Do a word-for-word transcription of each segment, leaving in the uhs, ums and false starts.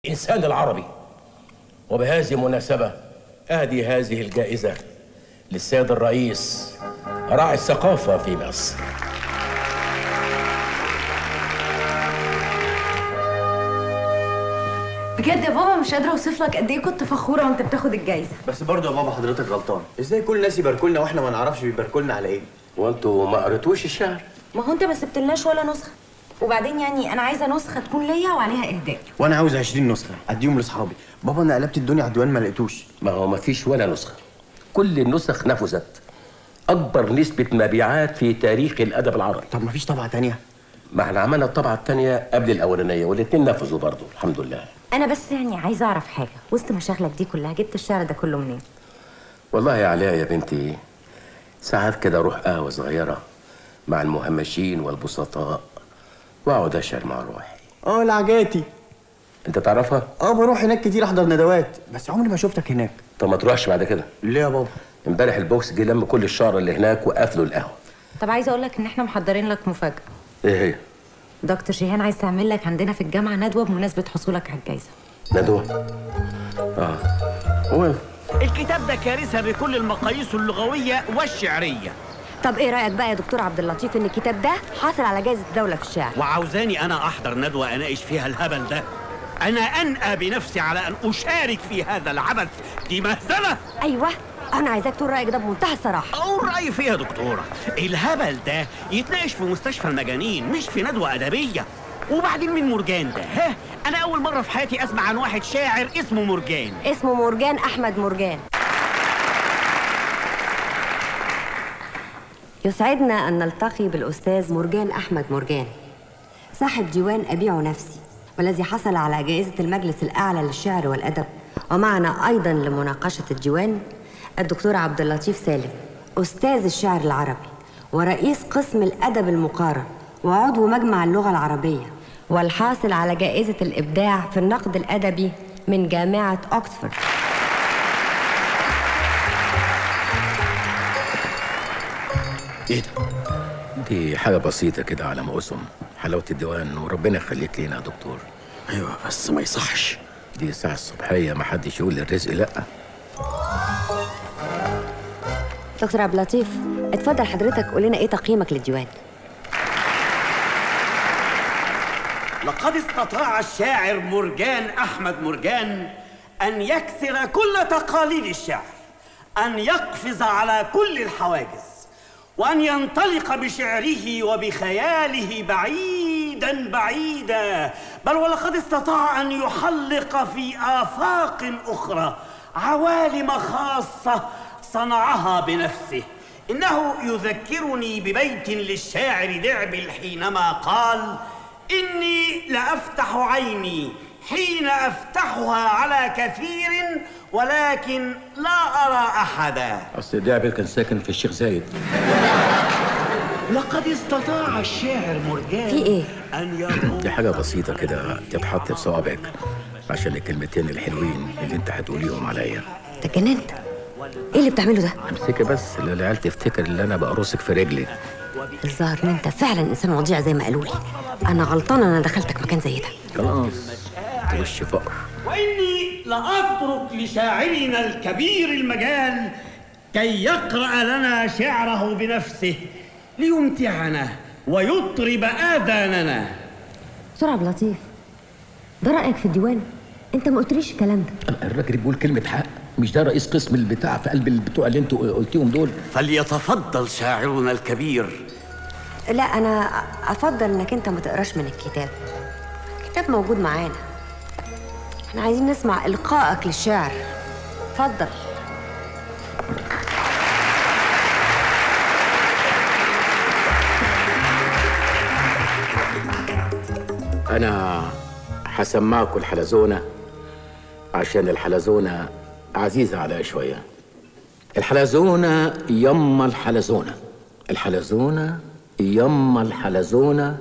الإنسان العربي. وبهذه المناسبة أهدي هذه الجائزة للسيد الرئيس راعي الثقافة في مصر. بجد يا بابا مش قادره اوصف لك قد ايه كنت فخوره وانت بتاخد الجايزه. بس برضه يا بابا حضرتك غلطان، ازاي كل الناس يباركوا لنا واحنا ما نعرفش بيباركوا لنا على ايه؟ وانتوا ما قريتوش الشعر؟ ما هو انت ما سبتلناش ولا نسخه، وبعدين يعني انا عايزه نسخه تكون ليا وعليها اهداء. وانا عاوز عشرين نسخه اديهم لاصحابي. بابا انا قلبت الدنيا على الديوان ما لقيتوش. ما هو ما فيش ولا نسخه، كل النسخ نفذت. اكبر نسبه مبيعات في تاريخ الادب العربي. طب ما فيش طبعه تانية؟ ما احنا عملنا الطبعه الثانيه قبل الاولانيه والاثنين نفذوا برضه الحمد لله. انا بس يعني عايزه اعرف حاجه، وسط مشاغلك دي كلها جبت الشعر ده كله منين؟ والله يا علاء يا بنتي ساعات كده اروح قهوه صغيره مع المهمشين والبسطاء واقعد اشعر مع روحي. اه العجاتي. انت تعرفها؟ اه بروح هناك كتير احضر ندوات، بس عمري ما شفتك هناك. طب ما تروحش بعد كده؟ ليه يا بابا؟ امبارح البوكس جه لم كل الشعر اللي هناك وقفلوا القهوه. طب عايزه اقول لك ان احنا محضرين لك مفاجاه. ايه هي؟ دكتور شيهان عايز تعمل لك عندنا في الجامعه ندوه بمناسبه حصولك على الجائزه. ندوه؟ اه هو الكتاب ده كارثه بكل المقاييس اللغويه والشعريه. طب ايه رايك بقى يا دكتور عبد اللطيف ان الكتاب ده حاصل على جائزه الدوله في الشعر؟ وعاوزاني انا احضر ندوه اناقش فيها الهبل ده؟ انا انأى بنفسي على ان اشارك في هذا العبث، دي مهزله. ايوه انا عايزاك تقول رايك ده بمنتهى الصراحه. اقول رايي فيها يا دكتوره، الهبل ده يتناقش في مستشفى المجانين مش في ندوه ادبيه. وبعدين مين مرجان ده؟ ها انا اول مره في حياتي اسمع عن واحد شاعر اسمه مرجان. اسمه مرجان احمد مرجان. يسعدنا ان نلتقي بالاستاذ مرجان احمد مرجان صاحب ديوان ابيع نفسي، والذي حصل على جائزه المجلس الاعلى للشعر والادب. ومعنا ايضا لمناقشه الديوان الدكتور عبد اللطيف سالم، استاذ الشعر العربي ورئيس قسم الادب المقارن وعضو مجمع اللغه العربيه، والحاصل على جائزه الابداع في النقد الادبي من جامعه اوكسفورد. ايه ده؟ دي حاجه بسيطه كده على ما اسم حلاوه الديوان، وربنا يخليك لينا يا دكتور. ايوه بس ما يصحش، دي الساعه الصبحيه ما حدش يقول للرزق لا. دكتور عبد اللطيف اتفضل حضرتك قول لنا ايه تقييمك للديوان؟ لقد استطاع الشاعر مرجان احمد مرجان ان يكسر كل تقاليد الشعر، ان يقفز على كل الحواجز، وأن ينطلق بشعره وبخياله بعيداً بعيداً، بل ولقد استطاع أن يحلق في آفاق أخرى عوالم خاصة صنعها بنفسه. إنه يذكرني ببيت للشاعر دعبل حينما قال: إني لأفتح عيني حين أفتحها على كثير ولكن لا أرى أحدا. أصل دعبل كان ساكن في الشيخ زايد. لقد استطاع الشاعر مرجان في إيه؟ أن يقول دي حاجة بسيطة كده تتحط في صوابعك عشان الكلمتين الحلوين اللي أنت هتقوليهم عليا. تجننت؟ إيه اللي بتعمله ده؟ امسكي بس لا العيال تفتكر اللي أنا بقرصك في رجلي. الظاهر إن أنت فعلا إنسان وضيع زي ما قالوا لي. أنا غلطانة أنا دخلتك مكان زي ده. خلاص وش فقر. وإني لأترك لشاعرنا الكبير المجال كي يقرأ لنا شعره بنفسه ليمتعنا ويطرب آذاننا. دكتور عبد اللطيف ده رأيك في الديوان؟ أنت ما قلتليش الكلام ده. الراجل بيقول كلمة حق، مش ده رئيس قسم البتاع في قلب البتوع اللي انتوا قلتيهم دول؟ فليتفضل شاعرنا الكبير. لا أنا أفضل إنك أنت ما تقراش من الكتاب. الكتاب موجود معانا. احنا عايزين نسمع إلقائك للشعر. اتفضل. أنا هسمعكوا الحلزونة عشان الحلزونة عزيزة عليا شوية. الحلزونة يما الحلزونة، الحلزونة يما الحلزونة،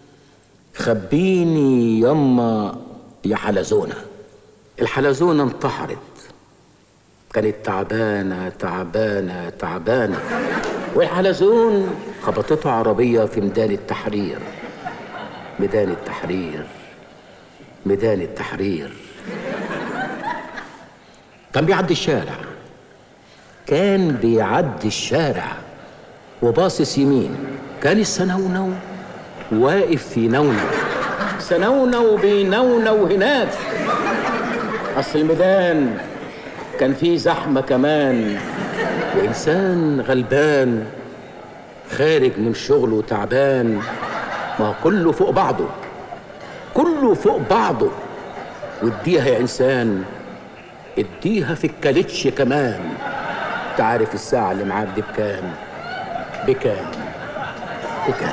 خبيني يما يا حلزونة. الحلزونة انتحرت، كانت تعبانة تعبانة تعبانة، والحلزون خبطته عربية في ميدان التحرير. ميدان التحرير، ميدان التحرير. كان بيعدي الشارع كان بيعدي الشارع وباصص يمين، كان السنونو واقف في نونو، سنونو بينونو هناك. اصل الميدان كان فيه زحمه كمان، وانسان غلبان خارج من شغله تعبان. ما هو كله فوق بعضه، كله فوق بعضه. واديها يا انسان، اديها في الكالتش كمان. تعرف الساعه اللي معاك دي بكام؟ بكام؟ بكام؟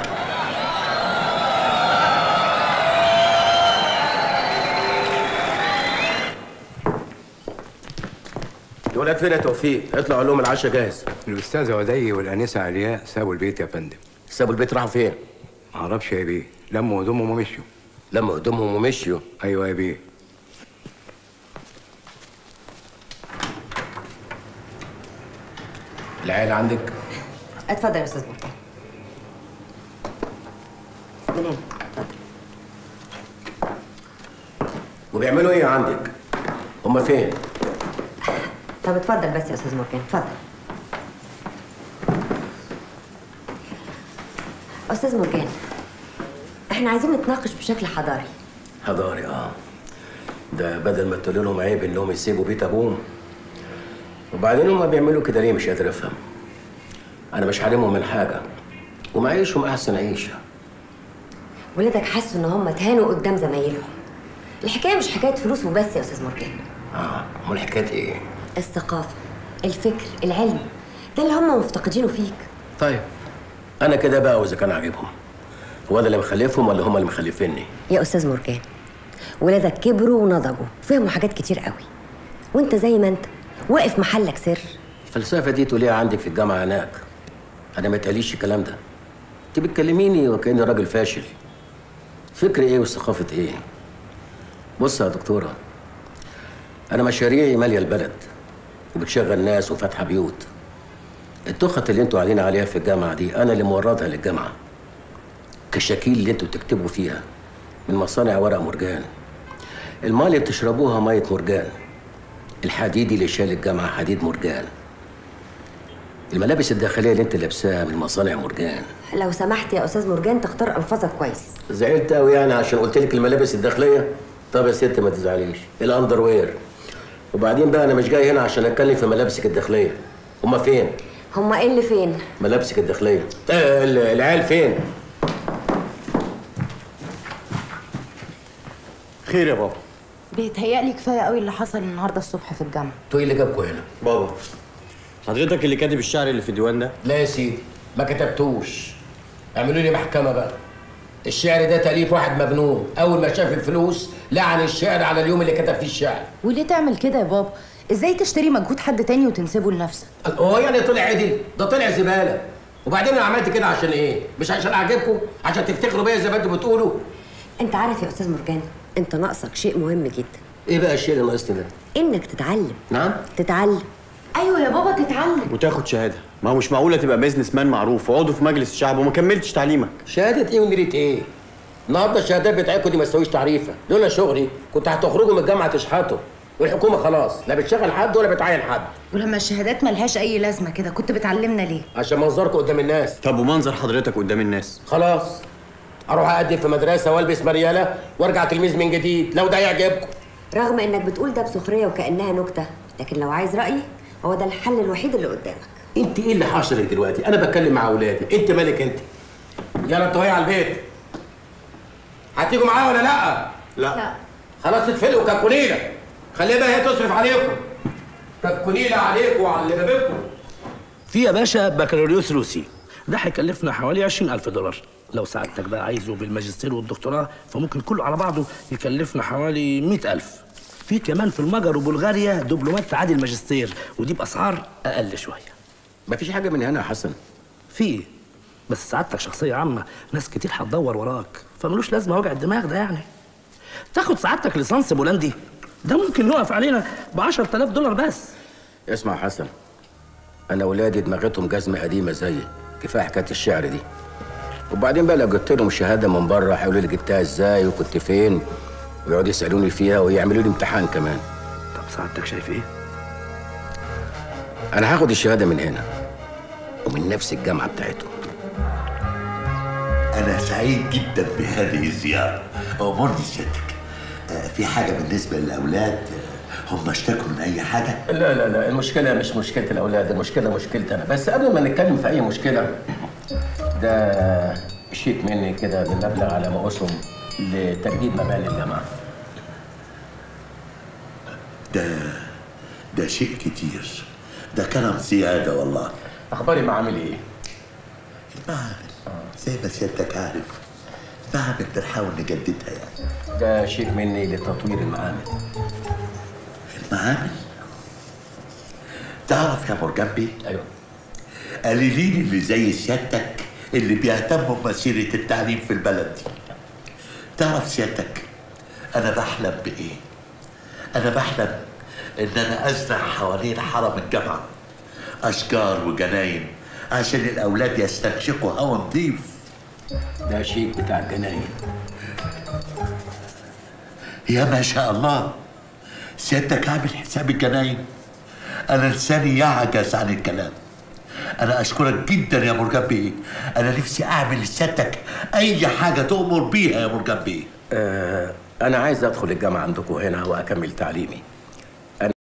الولاد فين يا توفيق؟ اطلعوا لهم العشاء جاهز. الأستاذة ودي والأنسة علياء سابوا البيت يا فندم. سابوا البيت راحوا فين؟ معرفش يا بيه، لموا هدومهم ومشيوا. لموا هدومهم ومشيوا؟ أيوة يا بيه. العيلة عندك؟ اتفضل يا استاذ مرتضى. من هنا، اتفضل. وبيعملوا ايه عندك؟ هما فين؟ طب اتفضل بس يا استاذ مرجان، اتفضل. استاذ مرجان، احنا عايزين نتناقش بشكل حضاري. حضاري؟ اه. ده بدل ما تقول لهم عيب انهم يسيبوا بيت ابوهم. وبعدين هما بيعملوا كده ليه؟ مش قادر افهم. انا مش حارمهم من حاجه ومعيشهم احسن عيشه. ولادك حسوا ان هم اتهانوا قدام زمايلهم. الحكايه مش حكايه فلوس وبس يا استاذ مرجان. اه، امال الحكايه ايه؟ الثقافه، الفكر، العلم، ده اللي هم مفتقدينه فيك. طيب انا كده بقى، واذا كان عاجبهم، هو انا اللي مخلفهم ولا هم اللي مخلفيني؟ يا استاذ مرجان، ولادك كبروا ونضجوا، فهموا حاجات كتير قوي، وانت زي ما انت واقف محلك سر. الفلسفه دي تقوليها عندك في الجامعه هناك، انا ما تقاليش الكلام ده. انت بتكلميني وكاني راجل فاشل. فكر ايه وثقافه ايه؟ بص يا دكتوره، انا مشاريعي ماليه البلد وبتشغل ناس وفاتحه بيوت. التخت اللي انتوا قاعدين عليها في الجامعه دي انا اللي موردها للجامعه. كشاكيل اللي انتوا بتكتبوا فيها من مصانع ورق مرجان. الميه اللي بتشربوها ميه مرجان. الحديد اللي شال الجامعه حديد مرجان. الملابس الداخليه اللي انت لابساها من مصانع مرجان. لو سمحت يا استاذ مرجان تختار الفاظك كويس. زعلت قوي يعني عشان قلت لك الملابس الداخليه؟ طب يا ست ما تزعليش، الاندر وير. وبعدين بقى انا مش جاي هنا عشان اتكلم في ملابسك الداخليه. هما فين؟ هما ايه اللي فين؟ ملابسك الداخليه. آه العيال فين؟ خير يا بابا. بيتهيألي كفايه قوي اللي حصل النهارده الصبح في الجامعه. انتوا ايه اللي جابكوا هنا؟ بابا، حضرتك اللي كاتب الشعر اللي في الديوان ده؟ لا يا سيدي، ما كتبتوش. اعملوا لي محكمه بقى. الشعر ده تأليف واحد مجنون، اول ما شاف الفلوس لعن الشعر على اليوم اللي كتب فيه الشعر. وليه تعمل كده يا بابا؟ ازاي تشتري مجهود حد تاني وتنسبه لنفسك؟ هو يعني طلع عدل؟ ده طلع زباله. وبعدين انا عملت كده عشان ايه؟ مش عشان اعجبكم؟ عشان تفتخروا بيا زي ما انتوا بتقولوا؟ انت عارف يا استاذ مرجان، انت ناقصك شيء مهم جدا. ايه بقى الشيء اللي ناقصني ده؟ انك تتعلم. نعم؟ تتعلم. ايوه يا بابا تتعلم وتاخد شهاده. ما هو مش معقوله تبقى بيزنس مان معروف وعضو في مجلس الشعب وما كملتش تعليمك. شهاده ايه ونريد ايه؟ النهارده الشهادات بتاعتكم دي ما تسويش تعريفه. لولا شغلي كنت هتخرجوا من الجامعه تشحتوا، والحكومه خلاص لا بتشغل حد ولا بتعين حد. ولما الشهادات ملهاش اي لازمه كده كنت بتعلمنا ليه؟ عشان منظركم قدام الناس. طب ومنظر حضرتك قدام الناس؟ خلاص اروح اقدم في مدرسه والبس مرياله وارجع تلميذ من جديد لو ده يعجبكم. رغم انك بتقول ده بسخريه وكانها نكته، لكن لو عايز رايي هو ده الحل الوحيد اللي قدامك. انت ايه اللي حاصل دلوقتي؟ انا بتكلم مع اولادي، انت مالك انت؟ يلا انتوا على البيت. هتيجوا معايا ولا لا؟ لا, لا. خلاص اتفلقوا ككونيله. خليها بقى هي تصرف عليكم. ككونيله عليكم وعلى اللي بابكم. في يا باشا بكالوريوس روسي، ده هيكلفنا حوالي عشرين ألف دولار. لو سعادتك بقى عايزه بالماجستير والدكتوراه فممكن كله على بعضه يكلفنا حوالي مئة ألف. في كمان في المجر وبلغاريا دبلومات تعادل ماجستير، ودي باسعار اقل شويه. مفيش حاجه من هنا يا حسن. في، بس سعادتك شخصيه عامه، ناس كتير هتدور وراك، فملوش لازمه وجع الدماغ ده يعني. تاخد سعادتك ليسانس بولندي، ده ممكن يقف علينا ب عشرة آلاف دولار بس. اسمع يا حسن، انا ولادي دماغتهم جزمه قديمه زيي، كفايه حكايه الشعر دي. وبعدين بقى لو جبت لهم شهاده من بره هيقولوا لي جبتها ازاي وكنت فين، ويقعدوا يسالوني فيها ويعملوا لي امتحان كمان. طب سعادتك شايف ايه؟ انا هاخد الشهاده من هنا ومن نفس الجامعه بتاعتهم. أنا سعيد جدا بهذه الزيارة. أمرني سيادتك، آه، في حاجة بالنسبة للأولاد؟ آه، هم اشتكوا من أي حاجة؟ لا لا لا، المشكله مش مشكله الاولاد، المشكله مشكلتي انا. بس قبل ما نتكلم في اي مشكله، ده شيك مني كده بالمبلغ على ما اسهم لتجديد مباني الجامعه. ده ده شيء كتير، ده كلام زيادة والله. اخباري معامل ايه؟ المعامل زي ما سيادتك عارف، المعامل بنحاول نجددها يعني. ده شيك مني لتطوير المعامل. المعامل؟ تعرف يا مرجبي؟ ايوه. قليلين اللي زي سيادتك اللي بيهتموا بمسيرة التعليم في البلد دي. تعرف سيادتك أنا بحلم بإيه؟ أنا بحلم إن أنا أزرع حوالين حرم الجامعة أشجار وجناين عشان الأولاد يستنشقوا هوا نظيف. ده شيك بتاع الجناين. يا ما شاء الله، سيادتك عامل حساب الجناين؟ أنا لساني يعجز عن الكلام. أنا أشكرك جدا يا مرجبي، أنا نفسي أعمل لسيادتك أي حاجة تؤمر بيها يا مرجبي. آه أنا عايز أدخل الجامعة عندكم هنا وأكمل تعليمي.